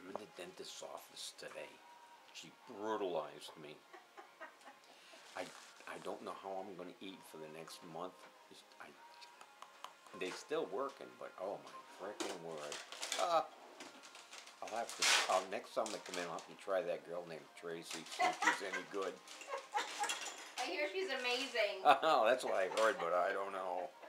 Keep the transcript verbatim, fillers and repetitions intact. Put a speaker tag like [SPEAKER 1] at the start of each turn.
[SPEAKER 1] in the dentist's office today. She brutalized me. I, I don't know how I'm going to eat for the next month. I, they still working, but oh my freaking word. Uh, I'll have to, I'll, next time I come in, I'll have to try that girl named Tracy, see if she's any good.
[SPEAKER 2] I hear she's amazing.
[SPEAKER 1] Oh, that's what I heard, but I don't know.